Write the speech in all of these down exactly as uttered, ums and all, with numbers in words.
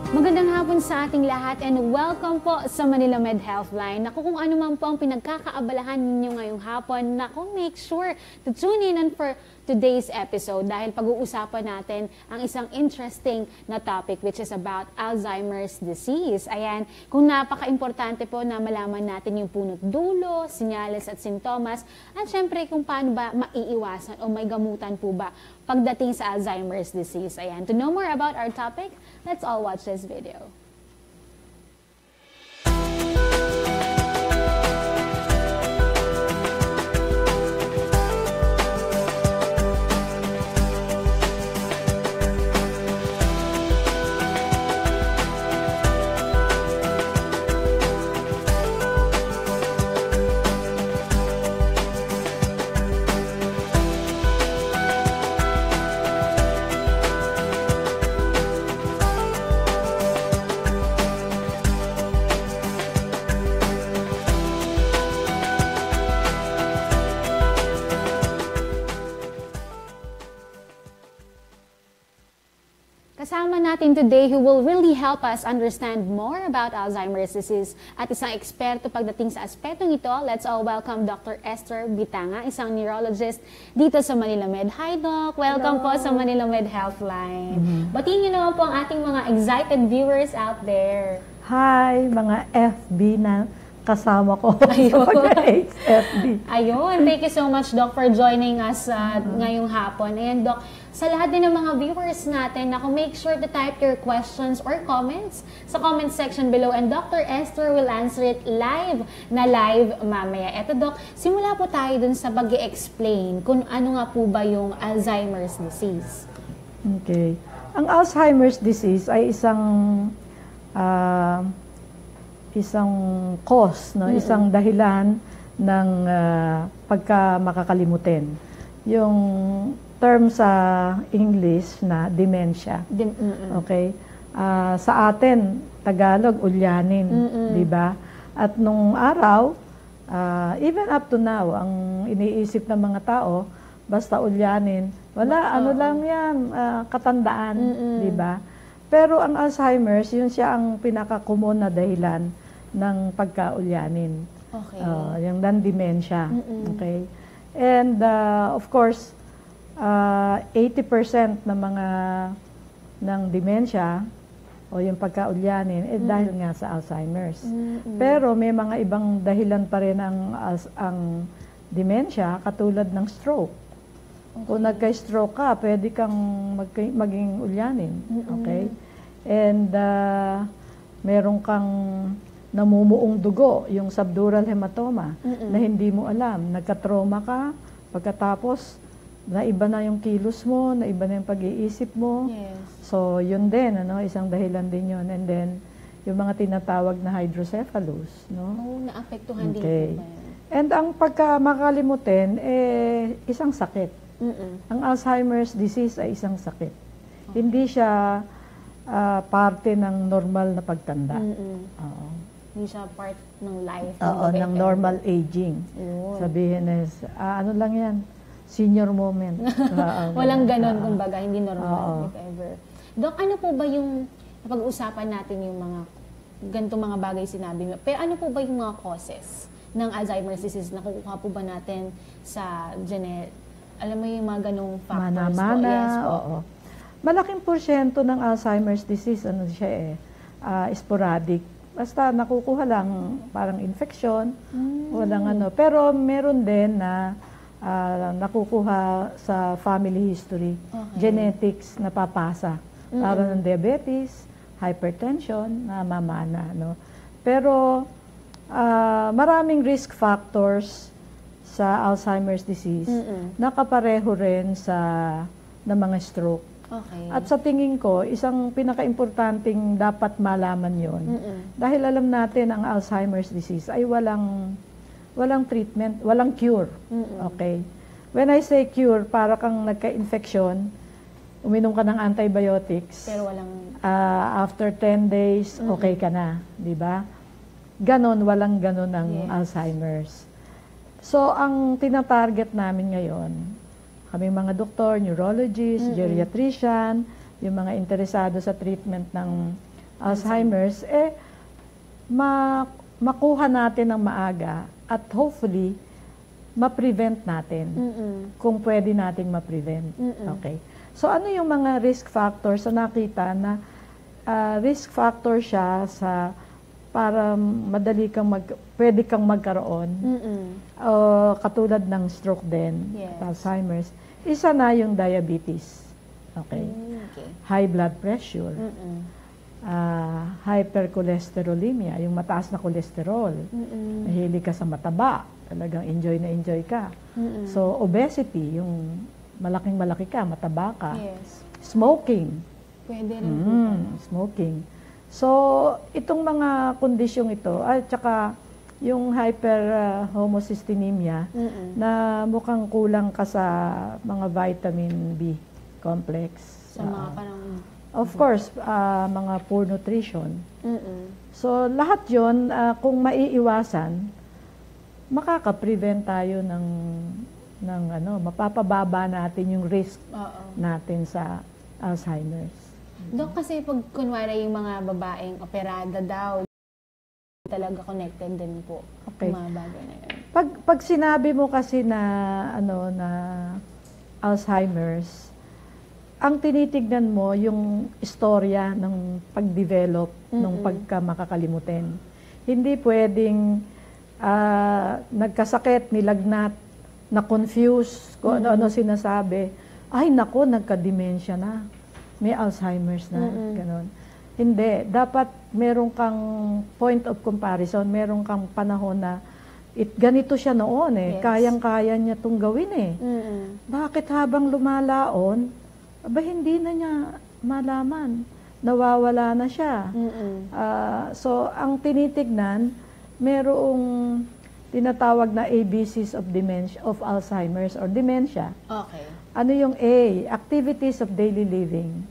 Magandang hapon sa ating lahat and welcome po sa ManilaMed Healthline. Naku, kung ano man po ang pinagkakaabalahan ninyo ngayong hapon, naku, make sure to tune in on for today's episode dahil pag-uusapan natin ang isang interesting na topic which is about Alzheimer's disease. Ayan, kung napaka-importante po na malaman natin yung punot dulo, senyales at sintomas at syempre kung paano ba maiiwasan o may gamutan po ba pagdating sa Alzheimer's disease. Ayan, to know more about our topic, let's all watch this video. Kasama natin today who will really help us understand more about Alzheimer's disease at isang eksperto pagdating sa aspetong ito. Let's all welcome Doctor Esther Bitanga, isang neurologist dito sa ManilaMed. Hi Doc! Welcome Hello. po sa ManilaMed Healthline. Mm-hmm. Batiin niyo naman po ang ating mga excited viewers out there. Hi mga F B na kasama ko Ayun. sa F B. Ayun, thank you so much Doc for joining us uh, mm-hmm. ngayong hapon. And Doc, sa lahat din ng mga viewers natin, ako make sure to type your questions or comments sa comment section below and Doctor Esther will answer it live na live mamaya. Eto Doc, simula po tayo dun sa pag-i-explain kung ano nga po ba yung Alzheimer's disease. Okay. Ang Alzheimer's disease ay isang uh, isang cause, no? Mm-hmm. Isang dahilan ng uh, pagka makakalimutin. Yung term sa English na dementia. Dim okay? Uh, sa atin, Tagalog, ulyanin. Di ba? At nung araw, uh, even up to now, ang iniisip ng mga tao, basta ulyanin, wala, uh -oh. ano lang yan, uh, katandaan. Di ba? Pero ang Alzheimer's, yun siya ang pinaka-common na dahilan ng pagkaulyanin. Okay. Uh, yung non-dementia. Okay? And uh, of course, Uh, eighty percent ng mga ng dementia o yung pagkaulyanin eh, mm. dahil nga sa Alzheimer's. Mm-hmm. Pero may mga ibang dahilan pa rin ang, as, ang dementia katulad ng stroke. Okay. Kung nagka-stroke ka, pwede kang mag, maging ulyanin. Mm-hmm. Okay? And uh, meron kang namumuong dugo, yung subdural hematoma, mm-hmm. na hindi mo alam. Nagka-trauma ka, pagkatapos na iba na yung kilos mo, na iba na yung pag-iisip mo. Yes. So, yun din, ano, isang dahilan din yun. And then, yung mga tinatawag na hydrocephalus, no? Oo, oh, naapektuhan okay. din po ba yan? And ang pagka makalimutin, eh, isang sakit. Mm -mm. Ang Alzheimer's disease ay isang sakit. Okay. Hindi siya uh, parte ng normal na pagtanda. Mm -mm. Oo. Hindi siya part ng life. Oo, ng normal aging. Yun. Sabihin is, ah, ano lang yan? Senior moment. uh, Walang ganon, uh, kumbaga, hindi normal, uh, if ever. Doc, ano po ba yung, napag-usapan natin yung mga, ganitong mga bagay sinabi mo, pero ano po ba yung mga causes ng Alzheimer's disease? Nakukuha po ba natin sa genetic, alam mo yung mga ganong factors Mana-mana, po? Yes po. Oo. Malaking porsyento ng Alzheimer's disease, ano siya eh, uh, sporadic. Basta nakukuha lang parang infection, mm. walang ano. Pero meron din na Uh, nakukuha sa family history, okay. genetics na papasa. Mm-hmm. Para ng diabetes, hypertension, na mamana. No? Pero uh, maraming risk factors sa Alzheimer's disease mm-hmm. na kapareho rin sa ng mga stroke. Okay. At sa tingin ko, isang pinaka-importanting dapat malaman yon mm-hmm. dahil alam natin ang Alzheimer's disease ay walang walang treatment, walang cure. Mm-mm. Okay? When I say cure, para kang nagka-infection, uminom ka ng antibiotics. Pero walang... Uh, after ten days, mm-mm. okay ka na. Di ba? Ganon, walang ganon ang yes. Alzheimer's. So, ang tinatarget namin ngayon, kami mga doktor, neurologist, mm-hmm. geriatrician, yung mga interesado sa treatment ng Alzheimer's, eh, ma makuha natin ng maaga at hopefully, ma-prevent natin. Mm-mm. Kung pwede nating ma-prevent. Mm-mm. Okay. So, ano yung mga risk factors na nakita na uh, risk factor siya sa para madali kang mag, pwede kang magkaroon. Uh, katulad ng stroke din, yes. Alzheimer's. Isa na yung diabetes. Okay. Mm, okay. High blood pressure. Uh, hypercholesterolemia, yung mataas na cholesterol. Mm-mm. Mahilig ka sa mataba. Talagang enjoy na enjoy ka. Mm-mm. So, obesity, yung malaking malaki ka, mataba ka. Yes. Smoking. Pwede rin po. Mm, smoking. So, itong mga kondisyong ito, at saka yung hyperhomocystinemia, Mm-mm. na mukhang kulang ka sa mga vitamin B complex. Sa mga Uh, parang... of course, uh, mga poor nutrition. Mm-mm. So, lahat yon uh, kung maiiwasan, makaka-prevent tayo ng, ng ano, mapapababa natin yung risk Oo. natin sa Alzheimer's. Dok, kasi pag kunwari yung mga babaeng operada daw, talaga connected din po. Okay. Yung mga bagay na yun. Pag, pag sinabi mo kasi na, ano, na Alzheimer's, ang tinitignan mo yung istorya ng pag-develop, Mm-mm. ng pagka makakalimutin. Hindi pwedeng uh, nagkasakit, nilagnat, na-confuse, kung ano-ano sinasabi. Ay, nako, nagka-dementia na. May Alzheimer's na, Mm-mm. ganon. Hindi. Dapat meron kang point of comparison, meron kang panahon na it, ganito siya noon eh. Yes. Kayang-kaya niya itong gawin eh. Mm-mm. Bakit habang lumalaon, aba hindi na niya malaman. Nawawala na siya. Mm-mm. Uh, so, ang tinitignan, merong tinatawag na A B Cs of dementia, of Alzheimer's or dementia. Okay. Ano yung A? Activities of daily living.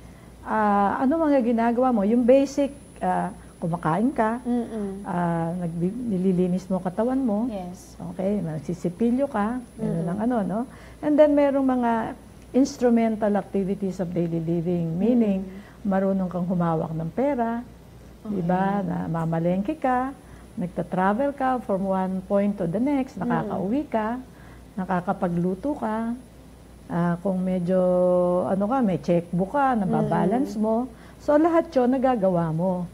Uh, ano mga ginagawa mo? Yung basic, uh, kumakain ka, Mm-mm. uh, nililinis mo katawan mo, Yes. okay, nagsisipilyo ka, gano'n lang ano, no? And then merong mga instrumental activities of daily living, meaning marunong kang humawak ng pera, Okay. di ba, na mamalengke ka, nagta-travel ka from one point to the next, nakakauwi ka, nakakapagluto ka, uh, kung medyo, ano ka, may checkbook ka, nababalance mo. So, lahat yun nagagawa mo.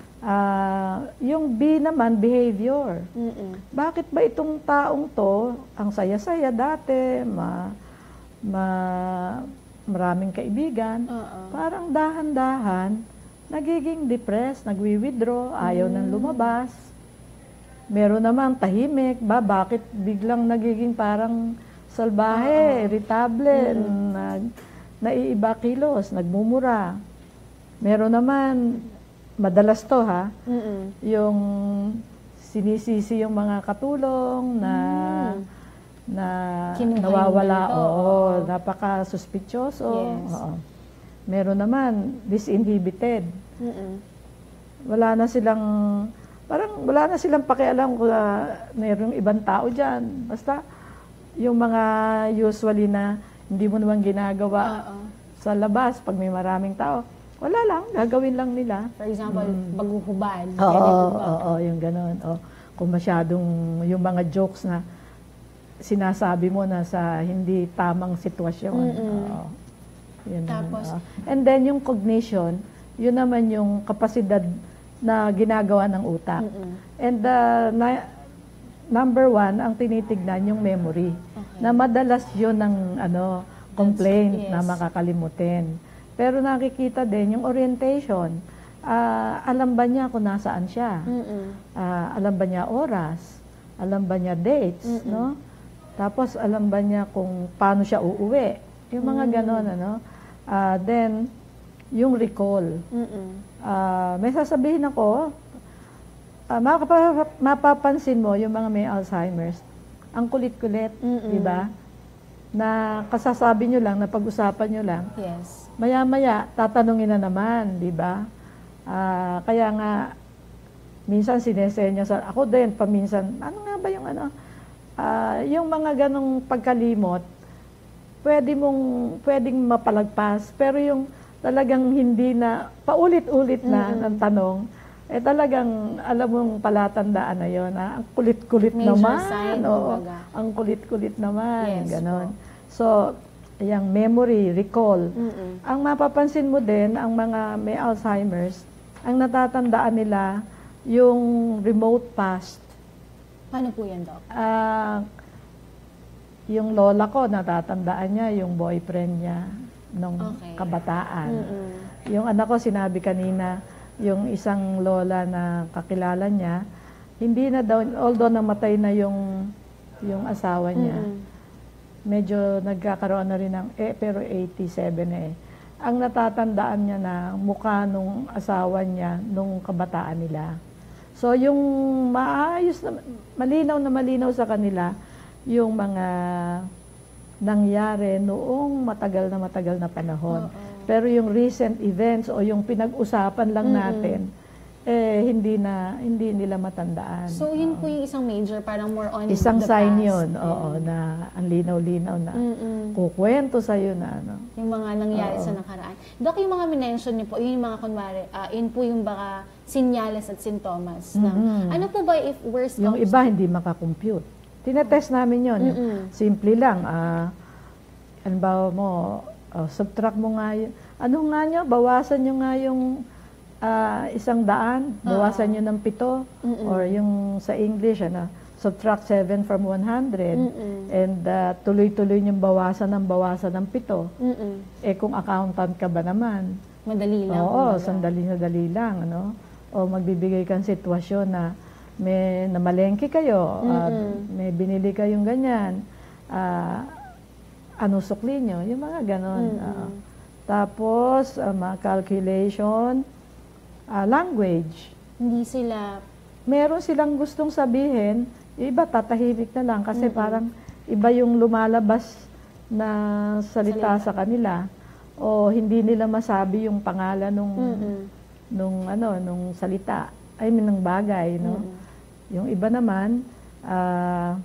Uh, yung B naman, behavior. Mm-mm. Bakit ba itong taong to, ang saya-saya dati, ma, ma, maraming kaibigan, Oo. parang dahan-dahan, nagiging depressed, nagwi-withdraw, ayaw nang lumabas. Meron naman tahimik, ba, bakit biglang nagiging parang salbahe, irritable, nag, naiiba kilos, nagmumura. Meron naman, madalas to ha, Mm-mm. yung sinisisi yung mga katulong na na Kinuha nawawala, yung ganito, oo, oo. napaka-suspicioso. Yes. Oo. Meron naman, disinhibited. Mm-mm. Wala na silang, parang wala na silang pakialam kung uh, mayroong ibang tao dyan. Basta, yung mga usually na hindi mo naman ginagawa Oo. sa labas pag may maraming tao, wala lang, gagawin lang nila. For example, paghuhubad. Oo, ganito oo, ba? oo, yung gano'n. O, kung masyadong yung mga jokes na sinasabi mo na sa hindi tamang sitwasyon. Mm-mm. Oo. Yun Tapos? naman, oo. And then yung cognition, yun naman yung kapasidad na ginagawa ng utak. Mm-mm. And uh, na, number one, ang tinitignan yung memory. Okay. Na madalas yun ng ano, complaint yes. na makakalimutin. Pero nakikita din yung orientation. Ah, alam ba niya kung nasaan siya? Mm-mm. Ah, alam ba niya oras? Alam ba niya dates? Mm-mm. No? Tapos alam ba niya kung paano siya uuwi? Yung mga Mm. ganon, ano? Ah, then, yung recall. Mm-mm. Ah, may sasabihin ako, ah, makapa- mapapansin mo yung mga may Alzheimer's, ang kulit-kulit, Mm-mm. di ba? Na kasasabi nyo lang, na pag-usapan nyo lang, Yes. maya-maya, tatanungin na naman, di ba? Ah, kaya nga, minsan sinesenya sa, ako din, paminsan, ano nga ba yung ano? Ah, yung mga ganong pagkalimot, pwede mong, pwedeng mapalagpas, pero yung talagang hindi na, paulit-ulit na Mm-mm. ng tanong, eh talagang alam mong palatandaan na yun. Ah, ang kulit-kulit Major naman. sign, Oo, kumbaga. ang kulit-kulit naman. Yes Ganon. po. So, yung memory, recall. Mm-mm. Ang mapapansin mo din, ang mga may Alzheimer's, ang natatandaan nila, yung remote past. Paano po yan, Doc? Ah, yung lola ko, natatandaan niya yung boyfriend niya nung Okay. kabataan. Mm-mm. Yung anak ko, sinabi kanina, yung isang lola na kakilala niya, hindi na daw, although namatay na yung, yung asawa niya, Mm-mm. medyo nagkakaroon na rin ng, eh, pero eighty-seven na eh. Ang natatandaan niya na mukha nung asawa niya nung kabataan nila. So, yung maayos na, malinaw na malinaw sa kanila, yung mga nangyari noong matagal na matagal na panahon. Oo. Pero yung recent events o yung pinag-usapan lang Mm-mm. natin, eh, hindi na, hindi nila matandaan. So, yun po yung isang major, parang more on Isang the sign past. yun, oo, And na ang linaw-linaw na Mm-mm. kukwento sa'yo na, ano. yung mga nangyari Oo. sa nakaraan. Doc, yung mga minention niyo po, yun yung mga kunwari, ah, yun po yung baka sinyales at sintomas. Ng, Mhm. ano po ba if worst Yung comes iba to- hindi makakompute. Tinetest namin yun. Mm-mm. Simple lang. Ah, halimbawa mo, oh, subtract mo nga yun. Ano nga nyo? Bawasan nyo nga yung ah, isang daan. Bawasan nyo ng pito. Mm-mm. Or yung sa English, ano, subtract seven from one hundred. Mm-mm. And ah, tuloy-tuloy yung bawasan ng bawasan ng pito. Mm-mm. Eh kung accountant ka ba naman? Madali lang. Oo, kumbaga. sandali-sandali lang, ano? O magbibigay kang sitwasyon na may namalengke kayo, ah, Mm-mm. may binili kayong ganyan, ah, ano sukli nyo, yung mga ganon. Mm-mm. ah. Tapos, ah, mga calculation, ah, language. Hindi sila, Meron silang gustong sabihin, yung iba tatahimik na lang kasi Mm-mm. parang iba yung lumalabas na salita, Salita. sa kanila o hindi nila masabi yung pangalan nung Mm-mm. nung ano nung salita ay ng bagay, no. Mm-mm. Yung iba naman ah,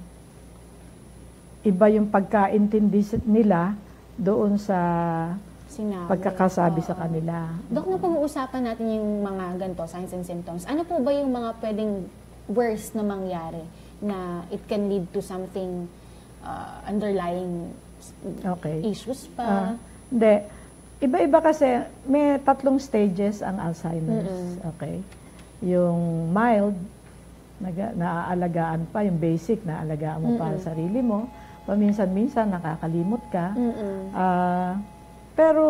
iba yung pagkaintindi s- nila doon sa sinabi. pagkakasabi sa Oo. kanila. Doc, na pag-uusapan natin yung mga ganito, signs and symptoms, ano po ba yung mga pwedeng worst na mangyari na it can lead to something uh, underlying Okay. issues Ah, pa? hindi. Iba-iba kasi, may tatlong stages ang Alzheimer's. Mm-mm. Okay? Yung mild, naga, naaalagaan pa, yung basic, naaalagaan mo para Mm-mm. sa sarili mo. Paminsan-minsan, nakakalimot ka. Mm-mm. Ah, pero,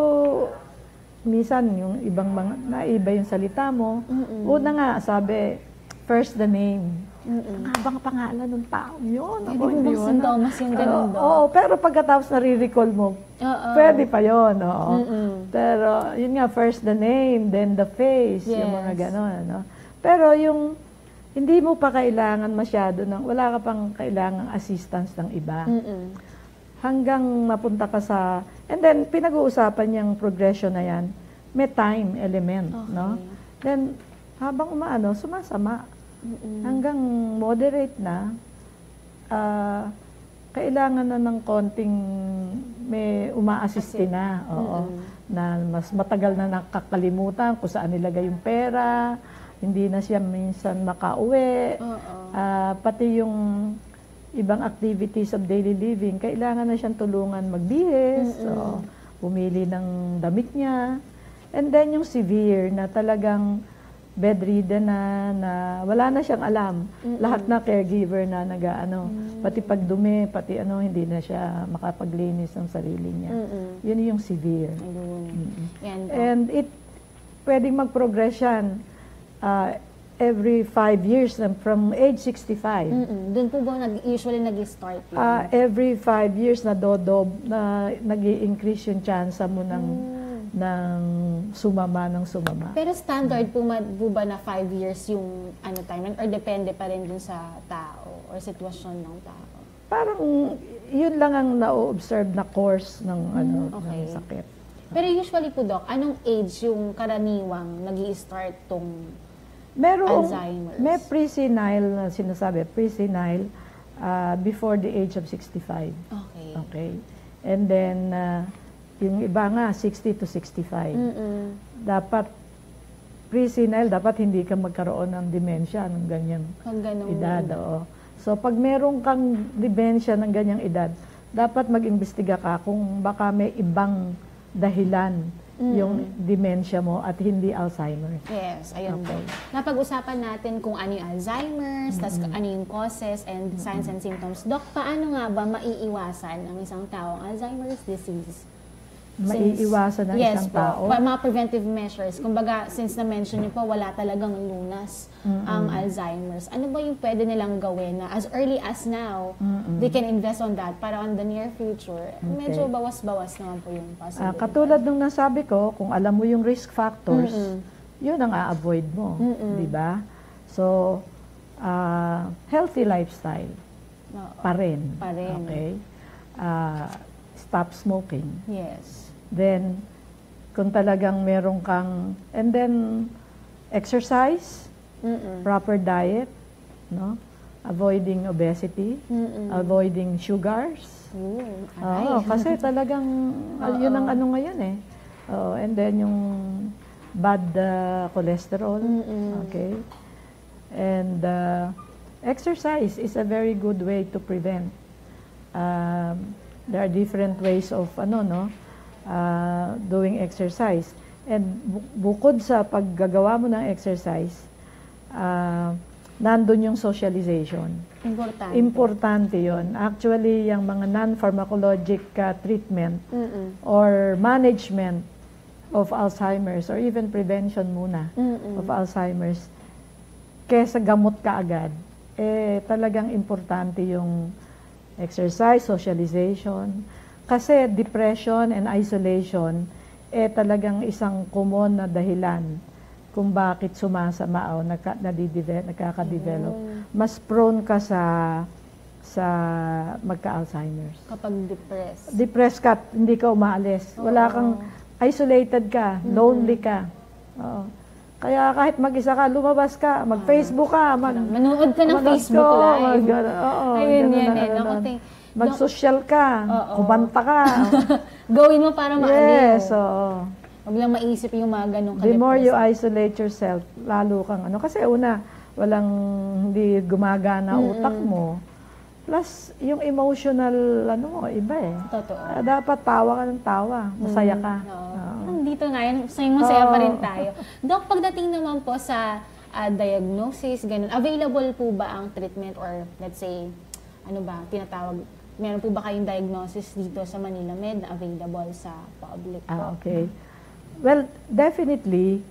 minsan, yung ibang mga, naiba yung salita mo. Mm-mm. Una nga, sabi, first the name. Mm-mm. Ang habang pangalan ng tao yun. Pwede Ako, po hindi bang yun, ah. sintomas yung ganun, Oo, Doc? Oo, pero pagkatapos nare-recall mo, Oo. pwede pa yun. Oo. Mm-mm. Pero yun nga, first the name, then the face, yung mga Yes. gano'n. Ano? Pero yung hindi mo pa kailangan masyado ng, wala ka pang kailangang assistance ng iba. Mm-mm. Hanggang mapunta ka sa, and then pinag-uusapan niyang progression na yan, may time element, Okay. no? Then, habang umaano, sumasama. Mm-mm. Hanggang moderate na, ah, kailangan na ng konting may uma-assist Assist. na. Oo. Mm-mm. Na mas matagal na nakakalimutan kung saan nilagay yung pera, hindi na siya minsan makauwi. Oo. Ah, pati yung ibang activities of daily living, kailangan na siyang tulungan magbihis, Mm-mm. o pumili ng damit niya. And then yung severe na talagang bedridden na, na wala na siyang alam. Mm-mm. Lahat na caregiver na nag-ano, Mm. pati pagdumi, pati ano, hindi na siya makapaglinis ng sarili niya. Mm-mm. Yun yung severe. Ayun. Mm-mm. Yan, Doc. And it, pwedeng mag-progress yan ah, every five years, na from age sixty-five. Mm-mm. Doon po ba nag, usually nag-start yun? Ah, every five years na dodob, na nag increase yung chance mo ng, Mm. ng sumama, ng sumama. Pero standard po, ma- po ba na five years yung ano time or depende pa rin dun sa tao or sitwasyon ng tao? Parang yun lang ang na-observe na course ng, ano, okay. ng sakit. Pero usually po, Doc, anong age yung karaniwang nag-i-start tong Merong, Alzheimer's? may pre-senile na sinasabi, pre-senile ah, before the age of sixty-five. Okay. Okay. And then, uh, yung iba nga, sixty to sixty-five. Mm-mm. Dapat, pre-senile, dapat hindi ka magkaroon ng dementia ng ganyang Pag ganun edad. edad. Oo. So, pag meron kang dementia ng ganyang edad, dapat mag-imbestiga ka kung baka may ibang dahilan Mm. yung dementia mo at hindi Alzheimer. Yes, ayun Okay. po. Napag-usapan natin kung ano yung Alzheimer's, tas ano yung causes and signs and symptoms. Doc, paano nga ba maiiwasan ang isang taong Alzheimer's disease? Maiiwasan ng yes isang po, tao? pa- mga preventive measures. Kumbaga, since na-mention niyo po, wala talagang lunas ang Alzheimer's. Ano ba yung pwede nilang gawin na as early as now, Mm-mm. they can invest on that para on the near future, medyo Okay. bawas-bawas naman po yung Ah, possibility. katulad nung nasabi ko, kung alam mo yung risk factors, Mm-mm. yun ang a-avoid mo. Mm-mm. Di ba? So, ah, healthy lifestyle Oo. pa rin. Pa rin. Okay? Ah, stop smoking. Yes. Then, kung talagang meron kang, and then, exercise, Mm-mm. proper diet, no? Avoiding obesity, Mm-mm. avoiding sugars. Ooh, Oo, aray. kasi talagang, ah, yun ang ano ngayon eh. Oo, and then yung bad uh, cholesterol, Mm-mm. okay? And uh, exercise is a very good way to prevent. Um, there are different ways of, ano, no? Uh, doing exercise. And bu- bukod sa paggagawa mo ng exercise, uh, nandun yung socialization. Importante. Importante yon. Actually, yung mga non-pharmacologic uh, treatment Mm-mm. or management of Alzheimer's or even prevention muna Mm-mm. of Alzheimer's, kesa gamot ka agad, eh talagang importante yung exercise, socialization. Kasi depression and isolation, eh talagang isang common na dahilan kung bakit sumasama o nagka, nadidevelop, nagkaka-develop. Mas prone ka sa sa magka-Alzheimer's. Kapag depressed. Depressed ka, hindi ka umaalis. Wala kang, isolated ka, lonely ka. Oo. Kaya kahit mag-isa ka, lumabas ka, mag-Facebook ka, mag, Manood ka ng manood Facebook ka, Live. mag, oo, Ayun, ganun yan na, eh. ano Naku, na. ting- Mag-social ka, Oo. kumanta ka. Gawin mo para maaliw. Yes, oo. Huwag lang maisip yung mga ganong The more you ka-depressed. isolate yourself, lalo kang ano. Kasi una, walang hindi gumagana utak mo. Plus, yung emotional, ano mo, iba eh. Totoo. Ah, dapat tawa ka ng tawa. Masaya ka. Oo. Oo. Nandito nga yun. Masaya, masaya pa rin Oo. tayo. Doc, pagdating naman po sa ah, diagnosis, ganun, available po ba ang treatment or let's say, ano ba, tinatawag, meron po ba kayong diagnosis dito sa ManilaMed na available sa public po? Ah, okay. Well, definitely,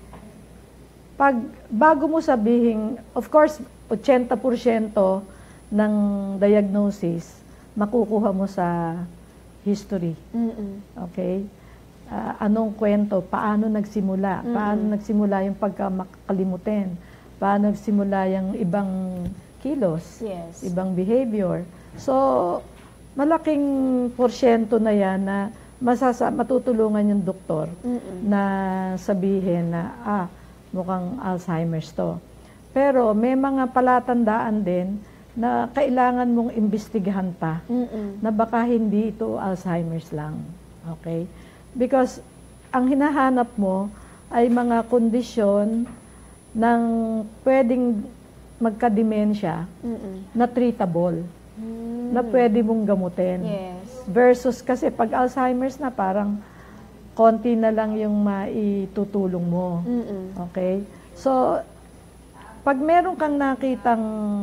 pag bago mo sabihin, of course, eighty percent ng diagnosis, makukuha mo sa history. Mm-mm. Okay? Ah, anong kwento? Paano nagsimula? Paano nagsimula yung pagkamakalimutin? Paano nagsimula yung ibang kilos? Yes. Ibang behavior? So, malaking porsyento na yan na masasa matutulungan yung doktor Mm-mm. na sabihin na, ah, mukhang Alzheimer's to. Pero may mga palatandaan din na kailangan mong imbestigahan pa Mm-mm. na baka hindi ito Alzheimer's lang. Okay? Because ang hinahanap mo ay mga kondisyon ng pwedeng magka-dementia Mm-mm. na treatable, Mm. na pwede mong gamutin. Yes. Versus kasi pag Alzheimer's na parang konti na lang yung maitutulong mo. Mm-mm. Okay? So, pag meron kang nakitang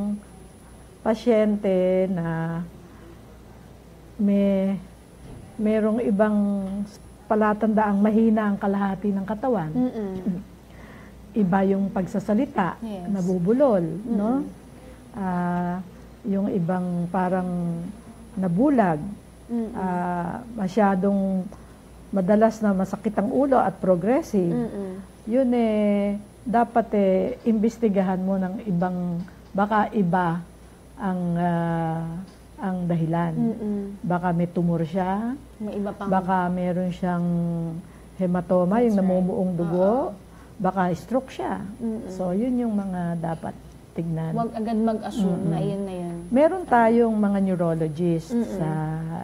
pasyente na may merong ibang palatandaang mahina ang kalahati ng katawan, Mm-mm. iba yung pagsasalita, Yes. nabubulol, no? Ah, yung ibang parang nabulag, Mm-mm. ah, masyadong madalas na masakit ang ulo at progressive. Mm-mm. Yun eh, dapat eh, imbestigahan mo ng ibang, baka iba ang, ah, ang dahilan. Mm-mm. Baka may tumor siya, May iba pang... baka meron siyang hematoma, yung That's right. namumuong dugo, baka stroke siya. Mm-mm. So, yun yung mga dapat tignan. Huwag agad mag-assume na yun na yun. Meron tayong mga neurologist Mm-mm. sa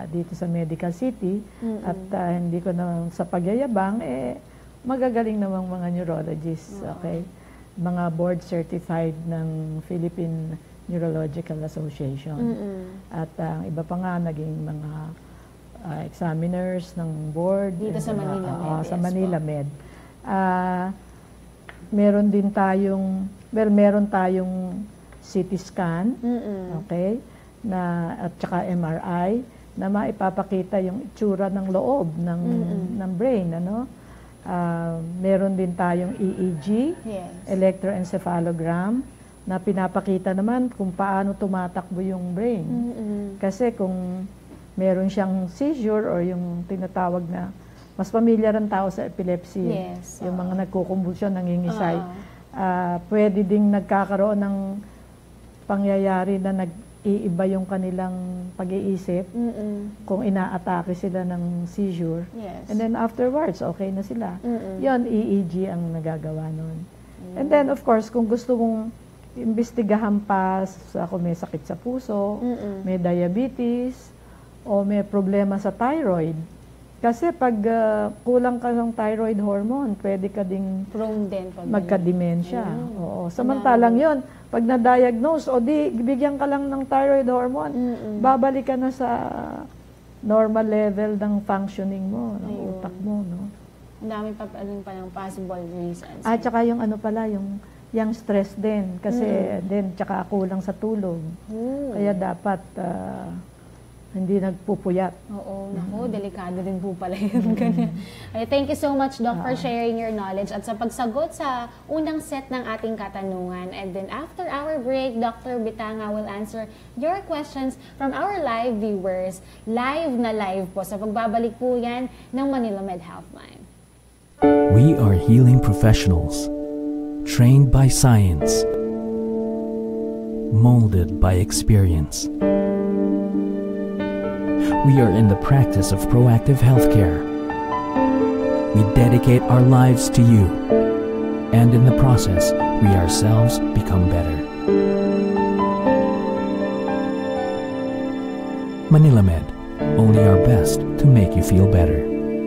dito sa Medical City. Mm-mm. At uh, hindi ko na sa pagyayabang, eh, magagaling namang mga neurologists, Oo. okay? Mga board certified ng Philippine Neurological Association. Mm-mm. At ang uh, iba pa nga, naging mga uh, examiners ng board. Dito sa mga- ManilaMed, oo, sa yes po. ManilaMed. Ah, meron din tayong, well, meron tayong C T scan, Mm-mm. okay, na at saka M R I na maipapakita yung itsura ng loob ng Mm-mm. ng brain, ano? Ah, meron din tayong E E G, Yes. electroencephalogram, na pinapakita naman kung paano tumatakbo yung brain. Mm-mm. Kasi kung meron siyang seizure or yung tinatawag na, mas familiar ang tao sa epilepsy, eh. Yes, Yung oo. mga nagkukumbulsyon, nangingisay, Oo. ah, pwede ding nagkakaroon ng pangyayari na nag-iiba yung kanilang pag-iisip Mm-mm. kung inaatake sila ng seizure. Yes. And then afterwards, okay na sila. Mm-mm. Yon, E E G ang nagagawa nun. And then, of course, kung gusto mong imbestigahan pa sa kung may sakit sa puso, Mm-mm. may diabetes, o may problema sa thyroid. Kasi pag ah, kulang ka ng thyroid hormone, pwede ka ding Prone din pag magka-dementia. Mm. Oo. Samantalang yon, pag na-diagnose, o di, bigyan ka lang ng thyroid hormone, Mm-mm. babalik ka na sa normal level ng functioning mo, ng Ayun. utak mo, no? Ang dami pa alin pa ng possible reasons. At saka yung ano pala, yung yung stress din. Kasi Mm. din, tsaka kulang sa tulog. Ooh. Kaya dapat ah, hindi nagpupuyat. Oo, naku, delikado din po pala yun. Ganyan. Ay, thank you so much, Doc, for sharing your knowledge at sa pagsagot sa unang set ng ating katanungan. And then after our break, Doctor Bitanga will answer your questions from our live viewers. Live na live po. Sa pagbabalik po yan ng ManilaMed Healthline. We are healing professionals, trained by science, molded by experience. We are in the practice of proactive healthcare. We dedicate our lives to you, and in the process, we ourselves become better. ManilaMed, only our best to make you feel better.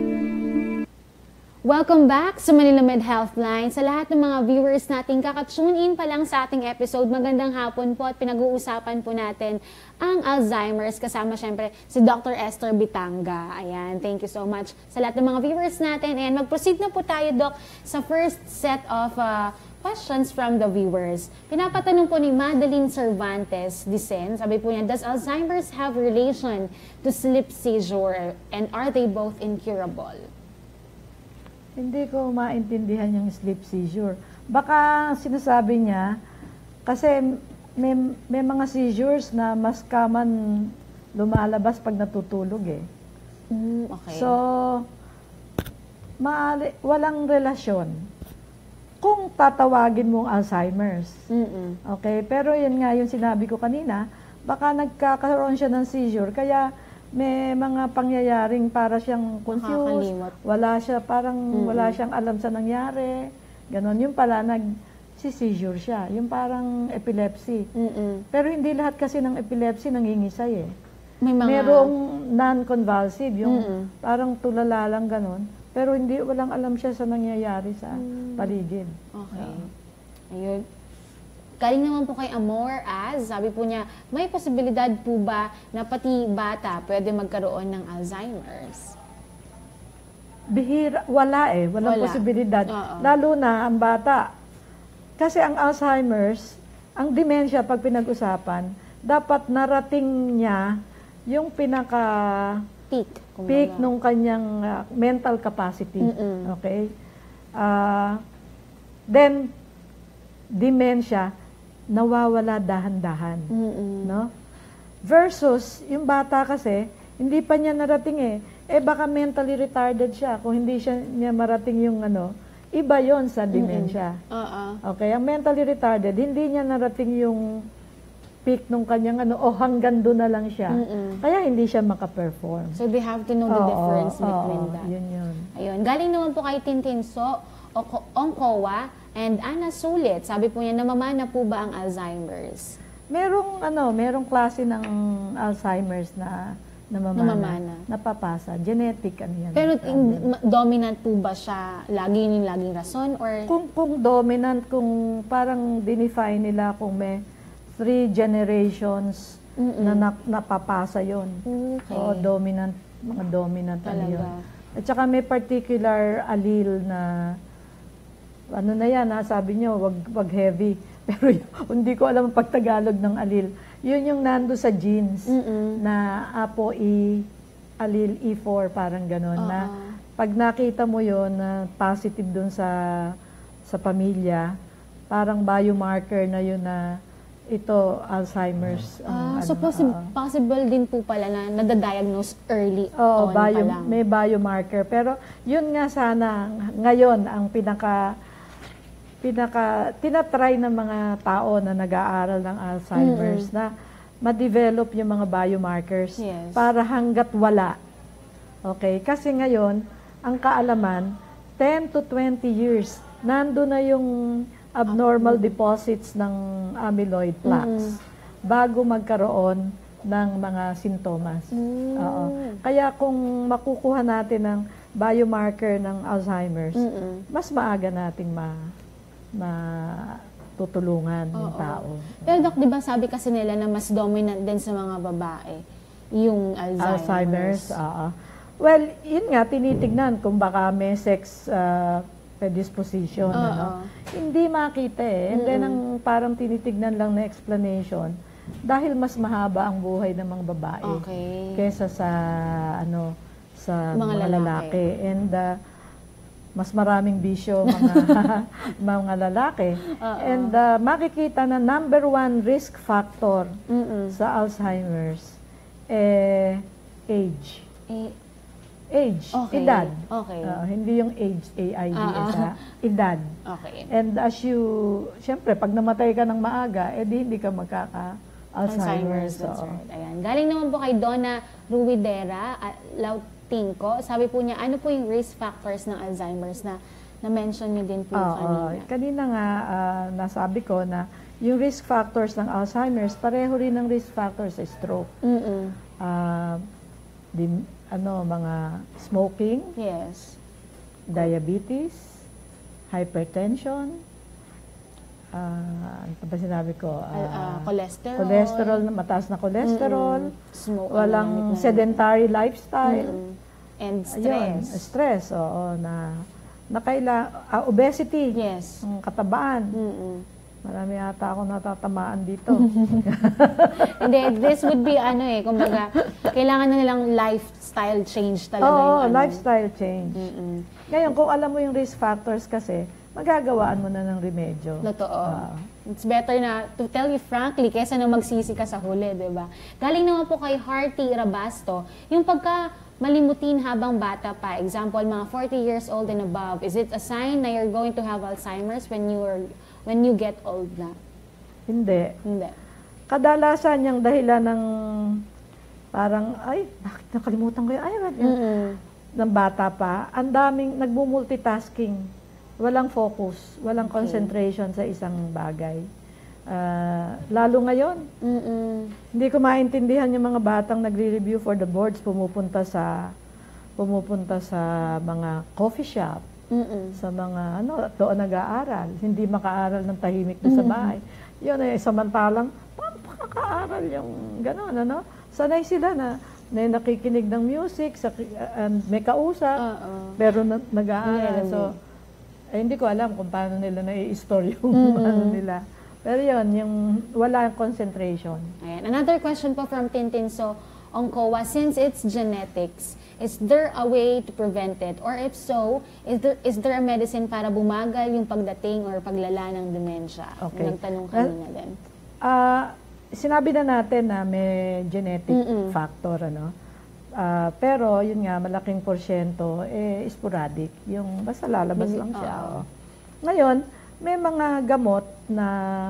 Welcome back sa ManilaMed Healthline. Sa lahat ng mga viewers natin, kakatune in pa lang sa ating episode. Magandang hapon po at pinag-uusapan po natin ang Alzheimer's. Kasama syempre si Doctor Esther Bitanga. Ayan, thank you so much sa lahat ng mga viewers natin. And mag-proceed na po tayo, Doc, sa first set of uh, questions from the viewers. Pinapatanong po ni Madeline Cervantes Dicen. Sabi po niya, does Alzheimer's have relation to sleep seizure and are they both incurable? Hindi ko maintindihan yung sleep seizure. Baka sinasabi niya, kasi may, may mga seizures na mas common lumalabas pag natutulog eh. Mm, okay. So, maali, walang relasyon. Kung tatawagin mong Alzheimer's. Mm-mm. Okay? Pero yun nga yung sinabi ko kanina, baka nagkakaroon siya ng seizure, kaya may mga pangyayaring para siyang confused, Nakakalimot. wala siya, parang Mm-mm. wala siyang alam sa nangyari, ganon. Yung pala, nag-seizure siya, yung parang epilepsy. Mm-mm. Pero hindi lahat kasi ng epilepsy nangingisay eh. May mga... Merong non-convulsive, yung Mm-mm. parang tulala lang ganon, pero hindi, walang alam siya sa nangyayari sa Mm. paligid. Okay. Ayun. Galing naman po kay Amor as, sabi po niya, may posibilidad po ba na pati bata pwede magkaroon ng Alzheimer's? Bihira, wala eh, walang Wala. posibilidad. Oo. Lalo na ang bata. Kasi ang Alzheimer's, ang dementia pag pinag-usapan, dapat narating niya yung pinaka Peak. kumbaga. peak nung kanyang uh, mental capacity. Mm-mm. Okay? Uh, then, dementia, nawawala dahan-dahan. Mm-mm. No? Versus, yung bata kasi, hindi pa niya narating eh. Eh baka mentally retarded siya kung hindi siya niya marating yung ano, iba yon sa dementia. Oo. Okay, ang mentally retarded, hindi niya narating yung peak nung kanyang ano, o hanggang doon na lang siya. Mm-mm. Kaya hindi siya maka-perform. So they have to know the Oo, difference oo, between that. yun yun. Ayun. Galing naman po kay Tintinso, Ongkowa, and Ana Sulit. Sabi po niya, namamana po ba ang Alzheimer's? Merong ano, merong klase ng Alzheimer's na namamana, Namamana. napapasa. Genetic, ano yan. Pero problem. in- ma- dominant po ba siya lagi yung laging rason? Or Kung, kung dominant, kung parang dinefine nila kung may three generations na, na napapasa yon. Okay. O dominant, mga dominant ano Talaga. yun. At saka may particular allele na, ano na yan ha, sabi nyo, wag, wag heavy. Pero yun, hindi ko alam ang pagtagalog ng allele. Yun yung nando sa genes Mm-mm. na apo E, allele E four, parang gano'n. Oo. Na pag nakita mo yun na positive dun sa sa pamilya, parang biomarker na yun na ito, Alzheimer's. Ah, ang so ano, possi- oo. possible din po pala na nadadiagnose early Oo, on pa bio, lang. may biomarker. Pero yun nga sana, ngayon, ang pinaka, pinaka, tinatry ng mga tao na nag-aaral ng Alzheimer's na ma-develop yung mga biomarkers Yes. para hanggat wala. Okay? Kasi ngayon, ang kaalaman, ten to twenty years, nando na yung abnormal deposits ng amyloid plaques bago magkaroon ng mga sintomas. Mm. Oo. Kaya kung makukuha natin ng biomarker ng Alzheimer's, Mm-mm. mas maaga nating ma matutulungan yung Oo. tao. Pero Doc, di ba sabi kasi nila na mas dominant din sa mga babae yung Alzheimer's? Alzheimer's, oo. Well, yun nga, tinitignan kung baka may sex uh, predisposition. Oo. Ano? Hindi makita eh. And then, ang parang tinitignan lang na explanation, dahil mas mahaba ang buhay ng mga babae Okay. kesa sa ano sa Mga mga, lalaki. lalaki. And uh, mas maraming bisyo mga mga lalaki. Oo. And uh, makikita na number one risk factor Mm-mm. sa Alzheimer's eh age. Eh, Age, Okay. edad. Okay. Uh, hindi yung age, A I D S, Ah, ah. ha? Edad. okay. And as you, siyempre, pag namatay ka ng maaga, edi hindi ka magkaka-Alzheimer's. That's oo. right. Ayan. Galing naman po kay Donna Ruidera at Lautinco. Sabi po niya, ano po yung risk factors ng Alzheimer's na na-mention niyo din po Oo. kanina? Kanina nga, ah, nasabi ko na yung risk factors ng Alzheimer's, pareho rin ng risk factors sa stroke. Mm-mm. Ah, di, ano, mga smoking, Yes. diabetes, hypertension, ah, ano pa ba sinabi ko? Al- ah, Ah, cholesterol. cholesterol, mataas na cholesterol, Smoke. walang ginamit na- sedentary lifestyle, Mm-mm. And ayun, stress. stress, oo, na, na kaila, ah, obesity, Yes. ang katabaan. Mm-mm. Marami yata ako natatamaan dito. Hindi, this would be ano eh, kumbaga, kailangan na nilang lifestyle change talaga Oo, yung ano. lifestyle change. Mm-mm. Ngayon, kung alam mo yung risk factors kasi, magagawaan mo na ng remedyo. Totoo. Ah. It's better na to tell you frankly kaysa na magsisi ka sa huli, di ba? Galing naman po kay Hearty Rabasto, yung pagka malimutin habang bata pa, example, mga forty years old and above, is it a sign na you're going to have Alzheimer's when you are when you get old na? Hindi. Hindi. Kadalasan yung dahilan ng parang, ay, bakit nakalimutan ko yun? Ay, bakit yun? Mm-mm. Ng bata pa, ang daming nagmumultitasking. Walang focus, walang Okay. concentration sa isang bagay. Ah, lalo ngayon, Mm-mm. hindi ko maintindihan yung mga batang nagre-review for the boards, pumupunta sa pumupunta sa mga coffee shop, Mm-mm. sa mga ano, doon nag-aaral, hindi makaaral ng tahimik doon sa bahay. Yun eh, samantalang, paano pakakaaral yung gano'n, ano? Sanay sila na may nakikinig ng music, sa, and may kausap, Oo. pero na, nag-aaral. Yeah, So, eh, hindi ko alam kung paano nila nai-store yung ano nila. Pero yun, yung wala concentration. Ayan. Another question po from Tintin. So, on C O A, since it's genetics, is there a way to prevent it? Or if so, is there is there a medicine para bumagal yung pagdating or paglala ng dementia? Okay. Nagtanong Well, kanina din. Ah, sinabi na natin na may genetic Mm-mm. factor, ano? Ah, pero yun nga, malaking porsyento, eh, sporadic. Yung basta lalabas Bigla- lang siya. oo. oo. Ngayon, may mga gamot na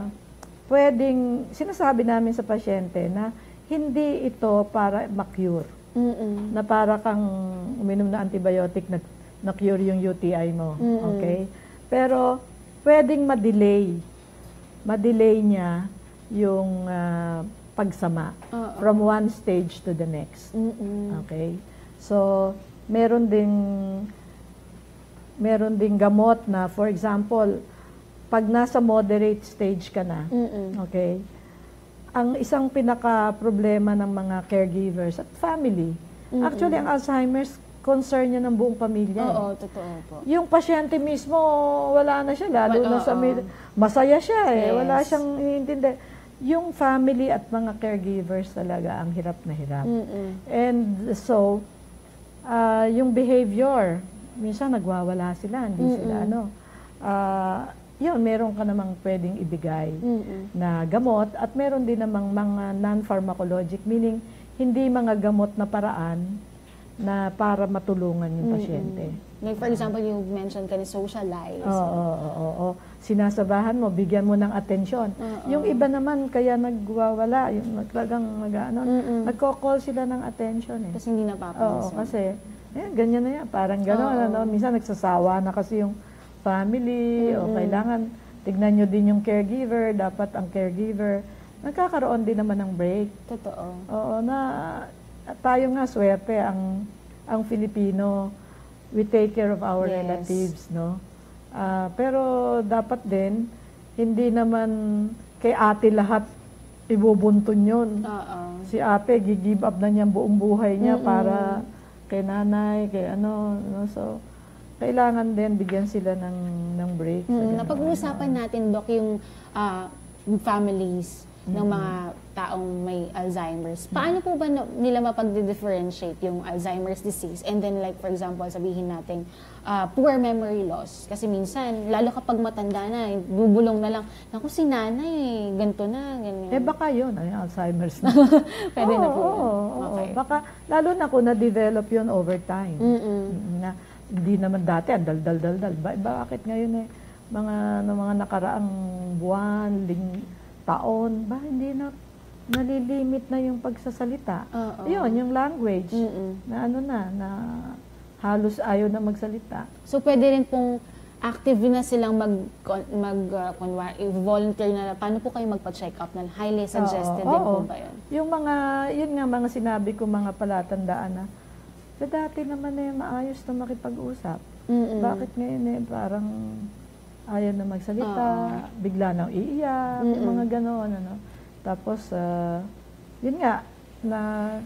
pwedeng, sinasabi namin sa pasyente na hindi ito para ma-cure. Mm-mm. Na para kang uminom na antibiotic na, na-cure yung U T I mo. Mm-mm. Okay? Pero, pwedeng ma-delay. Ma-delay niya yung ah, pagsama Oo. from one stage to the next. Mm-mm. Okay? So, meron ding meron ding gamot na, for example, pag nasa moderate stage ka na, Mm-mm. okay, ang isang pinaka-problema ng mga caregivers at family, Mm-mm. actually, ang Alzheimer's, concern niya ng buong pamilya. Oo, totoo po. Yung pasyente mismo, wala na siya, lalo Well, na sa oo. mid- masaya siya eh, Yes. wala siyang iniintindi. Yung family at mga caregivers talaga ang hirap na hirap. Mm-mm. And so, ah, yung behavior, minsan nagwawala sila, hindi Mm-mm. sila ano. Ah, yun, meron ka namang pwedeng ibigay Mm-mm. na gamot at meron din namang mga non-pharmacologic, meaning hindi mga gamot na paraan na para matulungan yung pasyente. Like for example, you mentioned ka ni socialize. Oo, oo, oo, oo. Sinasabahan mo, bigyan mo ng atensyon. Oo. Yung iba naman, kaya nagwawala, yung talagang nag, ano, Mm-mm. nagko-call sila ng attention eh. Kasi hindi Oo, napapansin. kasi, eh, ganyan na yan, parang gano'n, Oo. ano, minsan nagsasawa na kasi yung family, o Mm-mm. kailangan, tignan nyo din yung caregiver, dapat ang caregiver, nagkakaroon din naman ng break. Totoo. Oo, na tayo nga swerte ang ang Filipino, we take care of our Yes. relatives, no? Ah, pero dapat din hindi naman kay ate lahat ibubuntun 'yon. Oo. Si ate gi-give up na niya buong buhay niya Mm-mm. para kay nanay, kay ano, no? So kailangan din bigyan sila ng ng break. sa Mm, ganun. napag-uusapan natin, Doc, yung ah, yung families ng mga taong may Alzheimer's. Paano po ba na- nila mapag-differentiate yung Alzheimer's disease? And then like, for example, sabihin natin, ah, poor memory loss. Kasi minsan, lalo kapag matanda na, bubulong na lang, naku, si nanay, ganito na, ganyan. Eh baka 'yun, ay Alzheimer's na. Pwede na po Oo, yun. oo, oo. Okay. Baka lalo na kung na-develop 'yun over time. Mm-mm. Mm, na hindi naman dati ang dal-dal-dal-dal. Ba, bakit ngayon eh mga no, mga nakaraang buwan, ling, taon, ba hindi na nalilimit na yung pagsasalita. Oo. Yun, yung language Mm-mm. na ano na na halos ayaw na magsalita. So, pwede rin pong active na silang mag, mag uh, kunwari, volunteer na, paano po kayo magpa-check up na highly suggested Oo, din oo. po ba yun? Yung mga, yun nga mga sinabi ko, mga palatandaan na, sa dati naman eh, maayos na makipag-usap. Mm-mm. Bakit ngayon eh, parang ayaw na magsalita, Oo. bigla na iiyak, yung Mm-mm. mga gano'n, ano. Tapos, ah, yun nga, na,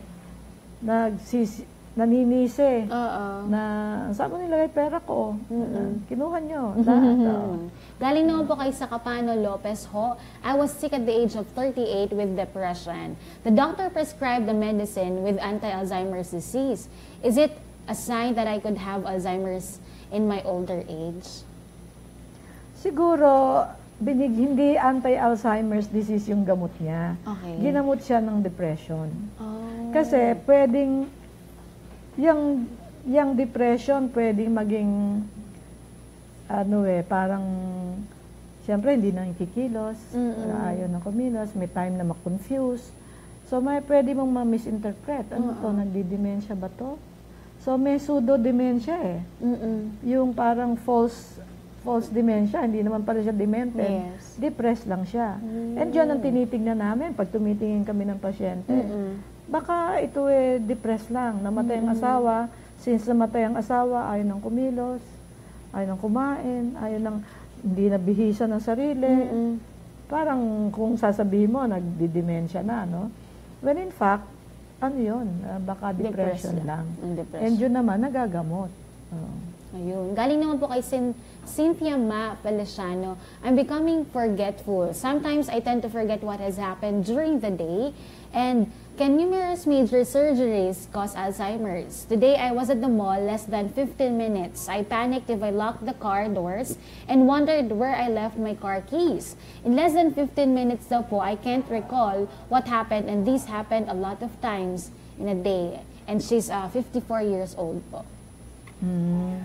nagsisi, naninisi, Oo. na, saan mo nilagay pera ko? Mm-mm. Kinuha nyo, lahat. oo. Galing naman po kay Sakapano Lopez ho. I was sick at the age of thirty-eight with depression. The doctor prescribed the medicine with anti-Alzheimer's disease. Is it a sign that I could have Alzheimer's in my older age? Siguro, binig, hindi anti-Alzheimer's disease yung gamot niya. Okay. Ginamot siya ng depression. Oh. Kasi pwedeng, yung, yung depression pwedeng maging, ano eh, parang, siyempre hindi na nakikilos, Mm-mm. ayaw na kumilos, may time na ma-confuse. So, may pwede mong ma-misinterpret. Ano to, nagdi-dementia ba to? So, may pseudo-dementia eh. Mm-mm. Yung parang false false dementia, hindi naman pala siya demented. Yes. Depressed lang siya. Mm. And yun ang tinitignan namin pag tumitingin kami ng pasyente. Mm-mm. Baka ito eh depressed lang. Namatay ang asawa. Since namatay ang asawa, ayaw nang kumilos, ayaw nang kumain, ayaw nang hindi nabihisa ng sarili. Mm-mm. Parang kung sasabihin mo, nagdi-dementia na, no? When in fact, ano yun? Ah, baka depression Depressed lang. Mm, depression. And yun naman, nagagamot. Oo. Ayun. Galing naman po kay Cyn- Cynthia Ma Feliciano. I'm becoming forgetful. Sometimes I tend to forget what has happened during the day. And can numerous major surgeries cause Alzheimer's? Today I was at the mall less than fifteen minutes. I panicked if I locked the car doors and wondered where I left my car keys. In less than fifteen minutes daw po, I can't recall what happened, and this happened a lot of times in a day. And she's uh, fifty-four years old po. Hmm.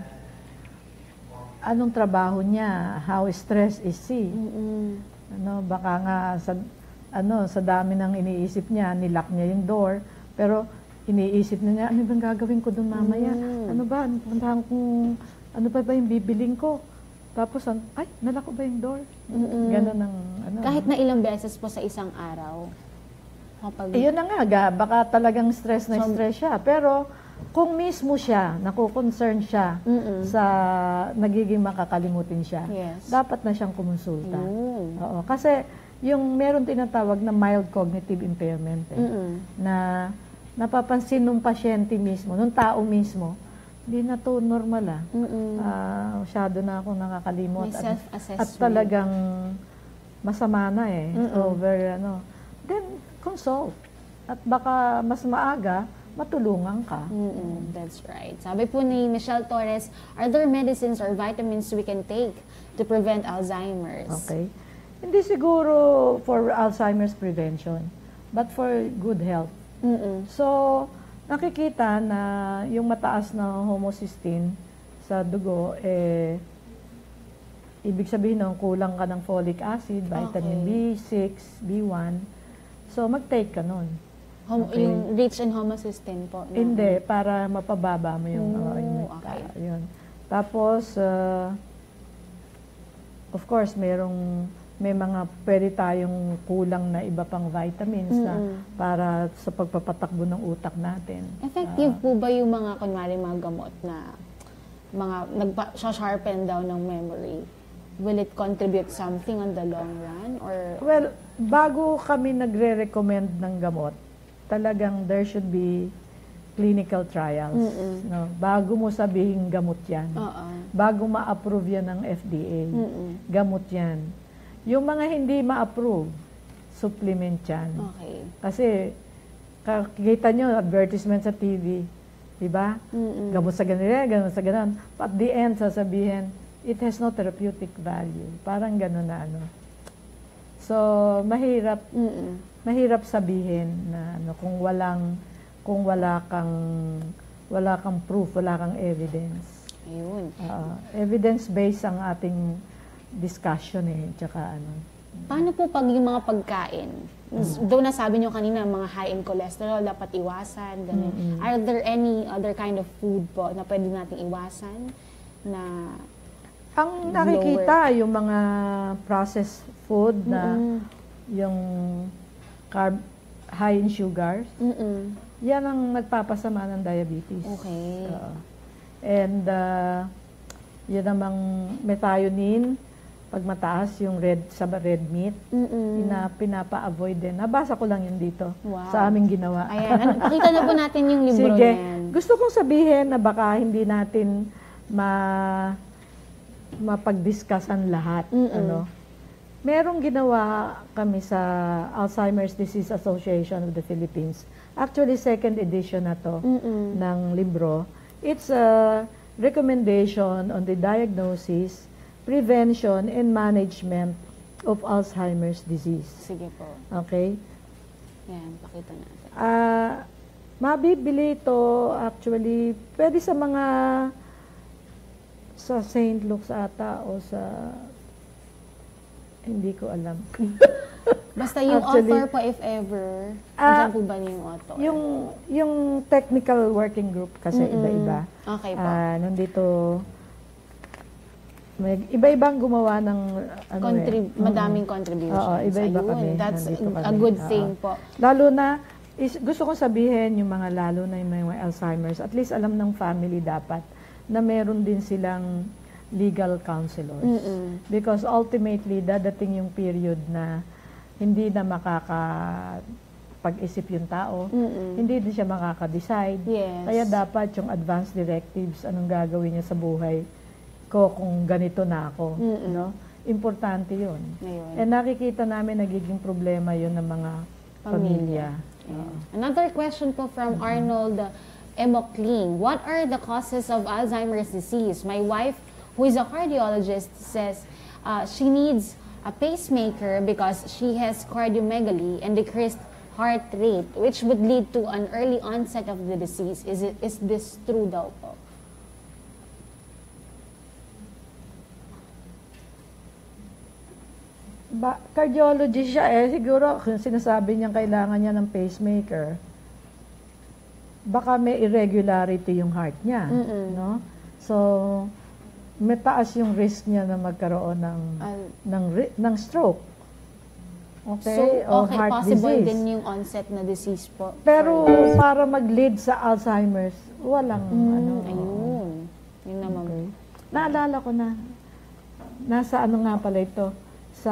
Anong trabaho niya? How stressed is she? Mm-mm. Ano, baka nga sa ano, sa dami ng iniisip niya, nilock niya yung door, pero iniisip na niya, ano bang gagawin ko doon mamaya? Mm. Ano ba? Puntahan kung ano pa ba yung bibiling ko? Tapos, an- ay, nalock ko ba yung door? Mm-mm. Ganon ang ano. Kahit na ilang beses po sa isang araw. Kapag... Ayun na nga, ga, baka talagang stress na So, stress siya. Pero kung mismo siya, nakukoncern siya Mm-mm. sa nagiging makakalimutin siya, Yes. dapat na siyang kumonsulta. Mm. Oo, kasi yung meron tinatawag na mild cognitive impairment eh, Mm-mm. na napapansin nung pasyente mismo, nung tao mismo, hindi na to normal ah. Mm-mm. Ah, masyado na akong nakakalimot. May At, self-assessment. at talagang masama na eh. Mm-mm. Over ano. Then, consult. At baka mas maaga, matulungan ka. Mm-mm, that's right. Sabi po ni Michelle Torres, are there medicines or vitamins we can take to prevent Alzheimer's? Okay. Hindi siguro for Alzheimer's prevention, but for good health. Mm-mm. So, nakikita na yung mataas na homocysteine sa dugo, eh, ibig sabihin ng kulang ka ng folic acid, vitamin Okay. B six, B one. So, mag-take ka nun. Hom- Okay. Yung rich in homocysteine po. no? Hindi, para mapababa mo yung... Oh, uh, yung okay. uh, yun. Tapos, uh, of course, merong, may mga pwede tayong kulang na iba pang vitamins na Mm-mm. para sa pagpapatakbo ng utak natin. Effective po ba yung mga, kunwari, mga gamot na mga nag-sharpen daw ng memory? Will it contribute something on the long run? Or Well, bago kami nagre-recommend ng gamot, talagang there should be clinical trials. Mm-mm. No? Bago mo sabihin gamot yan. Oo. Bago ma-approve yan ng F D A. Mm-mm. Gamot yan. Yung mga hindi ma-approve, supplement yan. Okay. Kasi, kakita nyo, advertisement sa T V, di ba? Mm-mm. Gamot sa ganyan, gamot sa ganyan. At the end, sasabihin, it has no therapeutic value. Parang gano'n na ano. So, mahirap, Mm-mm. mahirap sabihin na ano, kung walang, kung wala kang, wala kang proof, wala kang evidence. Ayun. Uh, evidence-based ang ating discussion eh, tsaka ano. Paano po pag yung mga pagkain? Though nasabi nyo kanina, mga high in cholesterol, dapat iwasan, ganun. Mm-mm. Are there any other kind of food po na pwede nating iwasan? Na, Ang nakikita, yung mga processed food na Mm-mm. yung carb, high in sugars, mm-mm. yan ang nagpapasama ng diabetes. Okay. Oo. And uh, yun namang methionine, pag mataas yung red sa red meat, Mm-mm. ina, pinapa-avoid din. Nabasa ko lang yun dito Wow. sa aming ginawa. Ayan, ano, pakita na po natin yung libro Sige. niyan. Gusto kong sabihin na baka hindi natin ma mapag-discussan lahat. Mm-mm. Ano? Merong ginawa kami sa Alzheimer's Disease Association of the Philippines. Actually, second edition na to Mm-mm. ng libro. It's a recommendation on the diagnosis, prevention, and management of Alzheimer's disease. Sige po. Okay? Yan, pakita natin. Ah, mabibili ito actually, pwede sa mga sa Saint Luke's ata o sa hindi ko alam. Basta yung Actually, author po, if ever, Ah, nandiyan po ba yung author? Yung yung technical working group kasi Mm-mm. iba-iba. Okay po. Ah, nandito may iba-ibang gumawa ng ano Contrib- eh. madaming Mm. contributions. Oo, iba-iba Ayun, kami. that's Nandito a kami. good Oo. thing po. Lalo na, is, gusto kong sabihin yung mga lalo na yung mga Alzheimer's, at least alam ng family dapat na meron din silang legal counselors. Mm-mm. Because ultimately, dadating yung period na hindi na makakapag-isip yung tao, Mm-mm. hindi din siya makaka-decide. Yes. Kaya dapat yung advance directives, anong gagawin niya sa buhay ko kung ganito na ako. Mm-mm. No? Importante yun. Ayun. And nakikita namin nagiging problema yun ng mga pamilya. Ayan. Another question po from Arnold Emoclean. What are the causes of Alzheimer's disease? My wife, who is a cardiologist, says uh, she needs a pacemaker because she has cardiomegaly and decreased heart rate, which would lead to an early onset of the disease. Is it is this true daw po? Ba, cardiologist siya eh. Siguro, kung sinasabi niyang kailangan niya ng pacemaker, baka may irregularity yung heart niya. Mm-mm. No? So, may taas yung risk niya na magkaroon ng, Al- ng, ri- ng stroke. Okay, So, o okay, heart possible disease. din yung onset na disease po. Pero para mag-lead sa Alzheimer's, walang Mm, ano. ayun. Yun naman. Okay. Naalala ko na, nasa ano nga pala ito, sa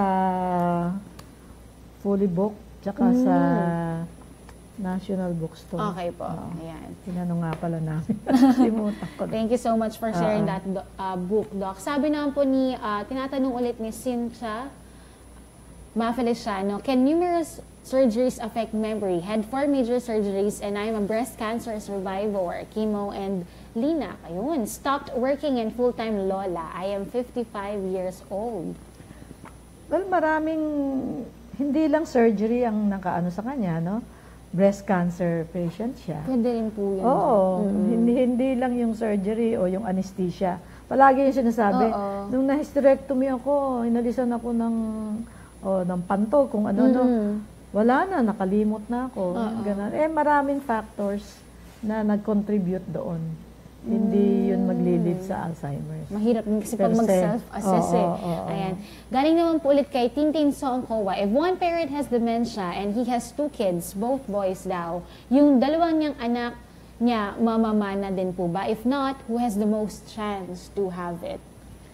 Fully Book, tsaka Mm. sa National Bookstore. Okay po. Oo. Ayan. Tinanong nga pala namin. Limutan ko na. Thank you so much for sharing Oo. that do- uh, book, Doc. Sabi naman po ni, uh, tinatanong ulit ni Cynthia Mafeliciano, can numerous surgeries affect memory? Had four major surgeries and I'm a breast cancer survivor, chemo and Lina. Ayun. Stopped working in full-time lola. I am fifty-five years old. Well, maraming, hindi lang surgery ang nakaano sa kanya, no? Breast cancer patient siya. Pwede rin po yun. Oo, hindi, hindi lang yung surgery o yung anesthesia. Palagi yung sinasabi, Oo. nung na-hysterectomy ako, inalisan ako ng, oh, ng panto, kung ano-ano. Mm-mm. Wala na, nakalimot na ako. Oo. Ganun. Eh, maraming factors na nag-contribute doon. Hindi yun maglilid sa Alzheimer's. Mahirap din kasi pag Per se. mag-self-assess Oo, eh. oo, oo. Ayan. Galing naman po ulit kay Tintin Songkowa. If one parent has dementia and he has two kids, both boys daw, yung dalawang niyang anak niya, mamamana din po ba? If not, who has the most chance to have it?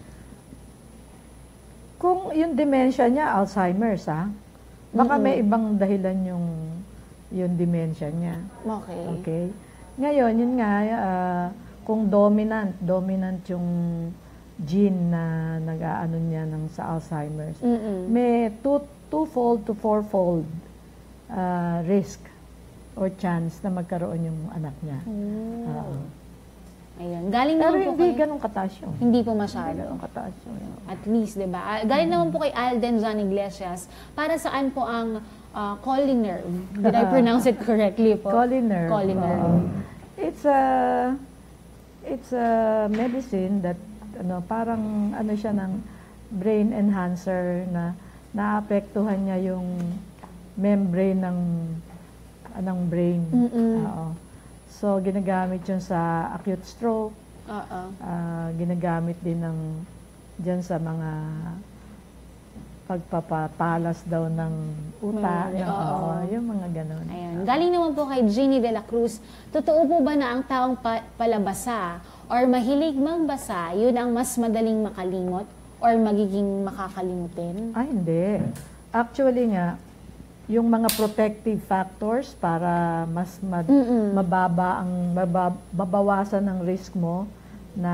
Kung yung dementia niya, Alzheimer's, ha? Baka Mm-mm. may ibang dahilan yung, yung dementia niya. Okay. Okay? Ngayon, yun nga, ah, kung dominant, dominant yung gene na nag-aano niya ng sa Alzheimer's, Mm-mm. may two, twofold to fourfold ah, risk or chance na magkaroon yung anak niya. Mm. Oo. Ayun. Galing Pero naman po hindi kay... ganun kataas yun. Hindi po Hindi masyado. ganun kataas yun. At least, di ba? Ah, Galing naman po kay Alden John Iglesias. Para saan po ang uh, cholinerve? Did I pronounce it correctly po? Cholinerve. Cholinerve. Oo. It's a it's a medicine that ano parang ano siya ng brain enhancer na naapektuhan niya yung membrane ng anong brain. Mm-mm. Oo. So ginagamit 'yun sa acute stroke. Oo. Ah, ginagamit din ng diyan sa mga pagpapatalas daw ng utak, Memory, ng, oo. oo, yung mga ganun. Ayan. Galing naman po kay Jeannie de la Cruz. Totoo po ba na ang taong pa- palabasa or mahilig mangbasa, yun ang mas madaling makalimot or magiging makakalimutin? Ah, hindi. Actually nga, yung mga protective factors para mas ma- Mm-mm. mababa ang mabab- mabawasan ang risk mo na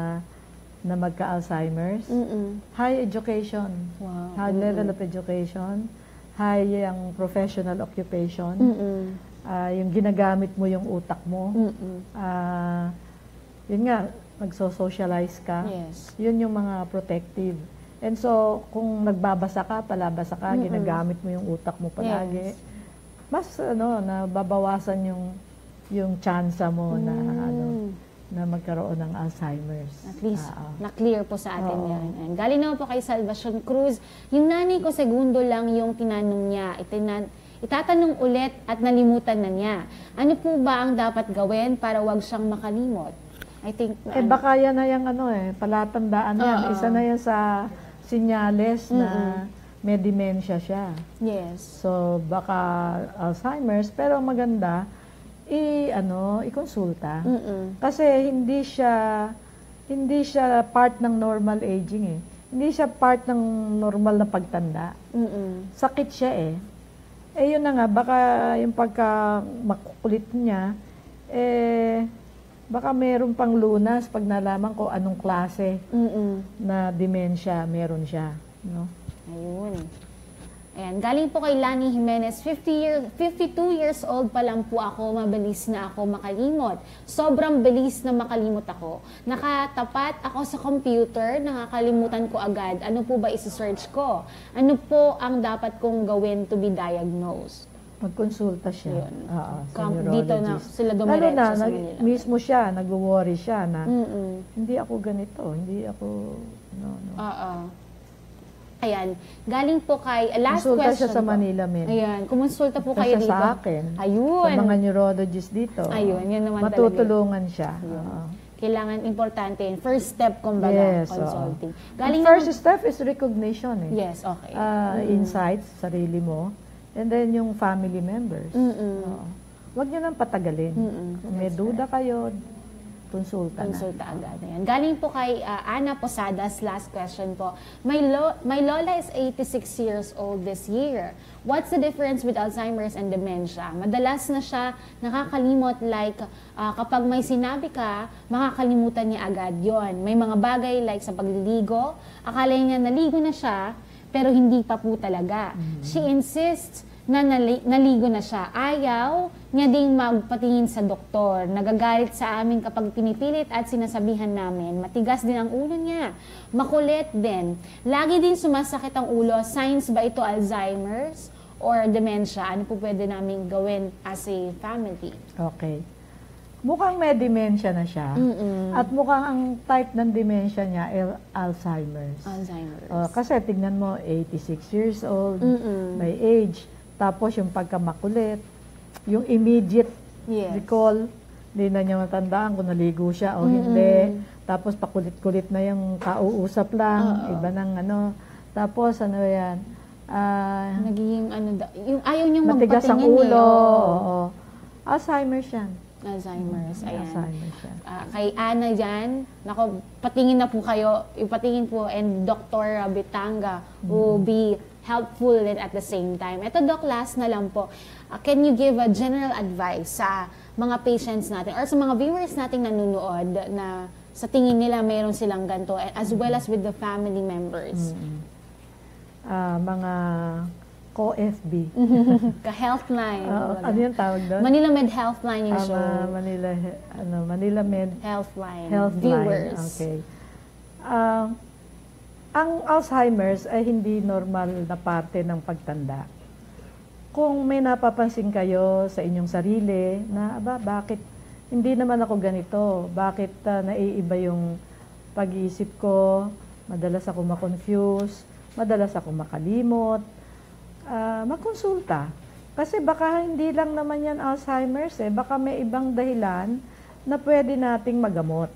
na magka-Alzheimer's. Mm-mm. High education. Wow. High level of education. High ang professional occupation. Mm-mm. Ah, yung ginagamit mo yung utak mo. Mm-mm. Ah, yun nga, nagso-socialize ka. Yes. Yun yung mga protective. And so, kung nagbabasa ka, palabasa ka, Mm-mm. ginagamit mo yung utak mo palagi, Yes. mas ano, nababawasan yung yung tsansa mo na ano na magkaroon ng Alzheimer's. At least, Ah, ah. na-clear po sa atin Oo. yan. And galing naman po kay Salvacion Cruz. Yung nanay ko, segundo lang yung tinanong niya. Itinan itatanong ulit at nalimutan na niya. Ano po ba ang dapat gawin para wag siyang makalimot? I think, Eh ano, baka yan na yung ano eh, palatandaan yan. Oo. Isa na yan sa sinyales na may dementia siya. yes. So, baka Alzheimer's, pero maganda, i ano, ikonsulta. Mm-mm. Kasi hindi siya hindi siya part ng normal aging eh. Hindi siya part ng normal na pagtanda. Mm-mm. Sakit siya eh. Eh yun na nga, baka yung pagka makukulit niya, eh baka meron pang lunas pag nalaman ko anong klase Mm-mm. na dementia meron siya. No? Ayun. Ayan, galing po kay Lani Jimenez, fifty year, fifty-two years old pa lang po ako, mabilis na ako makalimot. Sobrang bilis na makalimot ako. Nakatapat ako sa computer, nakakalimutan ko agad. Ano po ba isi-search ko? Ano po ang dapat kong gawin to be diagnosed? Magkonsulta siya. Yun. Oo, sa Kam- dito na neurologist. sila Lalo dumiretso na, sa nag- Manila. mismo siya, nag-worry siya na, Mm-mm. hindi ako ganito, hindi ako, no, no. Oo. Ayan, galing po kay, last Konsulta question siya sa po. ManilaMed. Ayan, kumonsulta po Punta kayo siya dito. sa akin. Ayun. Sa mga neurologist dito. Ayun, yun naman talaga. Matutulungan siya. Ayun. Oo. kailangan importante yun. First step, kumbaga, yes, consulting. Galing first naman, step is recognition eh. Yes, okay. Uh, mm-hmm. Insights, sarili mo. And then yung family members. Mm-hmm. Uh, Huwag nyo nang patagalin. Mm-hmm. Kung may duda kayo, konsulta na. Konsulta agad. Ayan. Galing po kay uh, Ana Posadas, last question po. My, lo my lola is eighty-six years old this year. What's the difference with Alzheimer's and dementia? Madalas na siya nakakalimot, like uh, kapag may sinabi ka, makakalimutan niya agad yon. May mga bagay like sa pagliligo, akala niya naligo na siya, pero hindi pa po talaga. Mm-hmm. She insists na nali naligo na siya. Ayaw niya ding magpatingin sa doktor. Nagagalit sa amin kapag pinipilit at sinasabihan namin. Matigas din ang ulo niya. Makulit din. Lagi din sumasakit ang ulo. Signs ba ito Alzheimer's or dementia? Ano po pwede namin gawin as a family? Okay. Mukhang may dementia na siya. Mm-mm. At mukhang ang type ng dementia niya ay Alzheimer's. Alzheimer's. Uh, kasi tignan mo, eighty-six years old, Mm-mm. may age. Tapos yung pagkamakulit, yung immediate yes. recall, hindi na niya matandaan kung naligo siya o mm-hmm. hindi. Tapos pakulit-kulit na yung kauusap lang, uh-oh. Iba ng ano. Tapos ano yan, uh, naging ano, yung ayaw niyang matigas ang ulo. Eh, oo. Oo. Alzheimer's yan. Alzheimer's, ayan. Alzheimer's yan. Uh, kay Ana dyan, nako, patingin na po kayo, ipatingin po, and Doctor Bitanga mm-hmm. will be helpful and at the same time. Ito, Doc, last na lang po. Uh, can you give a general advice sa mga patients natin or sa mga viewers nating nanonood na sa tingin nila mayroon silang ganito as well as with the family members? Mm-hmm. uh, mga co-F B. Ka-healthline. Uh, ano yung tawag doon? ManilaMed Healthline yung uh, show. Manila, ano, ManilaMed Healthline. Healthline. Viewers. Okay. Uh, Ang Alzheimer's ay hindi normal na parte ng pagtanda. Kung may napapansin kayo sa inyong sarili na, aba, bakit hindi naman ako ganito? Bakit uh, naiiba yung pag-iisip ko? Madalas ako ma-confuse, madalas ako makalimot. Uh, magkonsulta. Kasi baka hindi lang naman yan Alzheimer's eh. Baka may ibang dahilan na pwede nating magamot.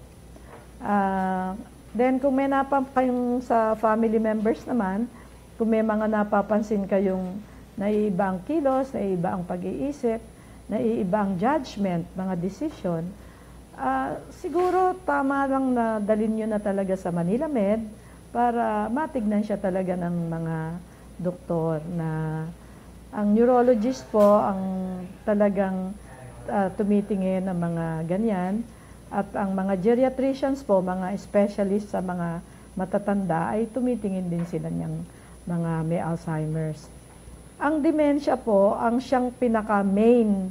Ah... Uh, Then, kung may napap kayong sa family members naman, kung may mga napapansin kayong naiiba ang kilos, naiiba ang pag-iisip, naiiba ang judgment, mga decision, uh, siguro tama lang na dalhin nyo na talaga sa ManilaMed para matignan siya talaga ng mga doktor na ang neurologist po ang talagang uh, tumitingin ng mga ganyan. At ang mga geriatricians po, mga specialist sa mga matatanda, ay tumitingin din sila niyang mga may Alzheimer's. Ang dementia po, ang siyang pinaka-main,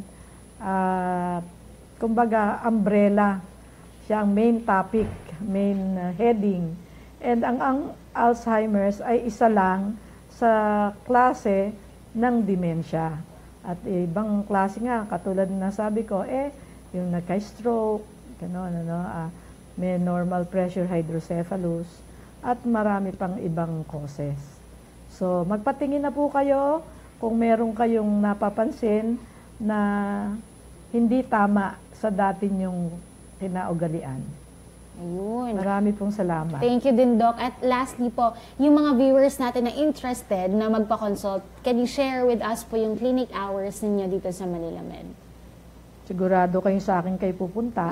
uh, kumbaga, umbrella. Siya ang main topic, main uh, heading. And ang, ang Alzheimer's ay isa lang sa klase ng dementia. At ibang klase nga, katulad na sabi ko, eh, yung nagka-stroke, Ano, ano, uh, may normal pressure hydrocephalus at marami pang ibang causes. So, magpatingin na po kayo kung meron kayong napapansin na hindi tama sa dati nyong kinaugalian. Ayun. Marami pong salamat. Thank you din, Doc. At lastly po, yung mga viewers natin na interested na magpa-consult, can you share with us po yung clinic hours ninyo dito sa ManilaMed? Sigurado kayo sa akin kayo pupunta.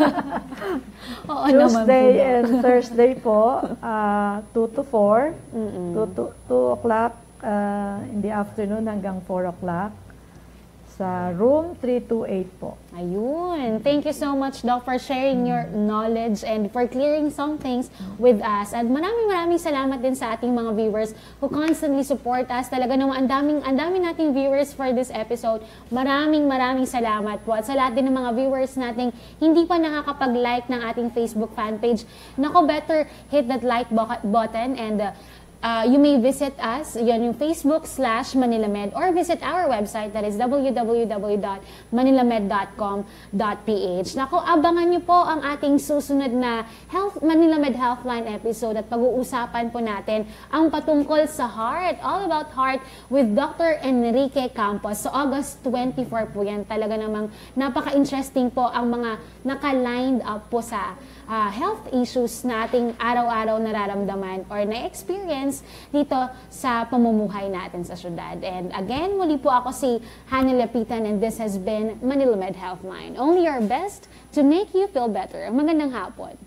Oo, Tuesday naman po, and Thursday po, uh, two to four, Mm-mm. two o'clock uh, in the afternoon hanggang four o'clock. Sa room three two eight po. Ayun. Thank you so much, Doc, for sharing your knowledge and for clearing some things with us. At maraming maraming salamat din sa ating mga viewers who constantly support us. Talaga naman, ang daming, ang daming nating viewers for this episode. Maraming maraming salamat po. At sa lahat din ng mga viewers nating hindi pa nakakapag-like ng ating Facebook fan page, nako, better hit that like button and uh, Uh, you may visit us, yan yung Facebook slash ManilaMed, or visit our website, that is w w w dot manilamed dot com dot p h. Naku, abangan niyo po ang ating susunod na Health ManilaMed Healthline episode at pag-uusapan po natin ang patungkol sa heart, all about heart with Doctor Enrique Campos. So August twenty-fourth po yan. Talaga namang napaka-interesting po ang mga naka-lined up po sa uh, health issues na ating araw-araw nararamdaman or na-experience dito sa pamumuhay natin sa syudad. And again, muli po ako si Hannah Lapitan, and this has been ManilaMed Healthline. Only your best to make you feel better. Magandang hapon.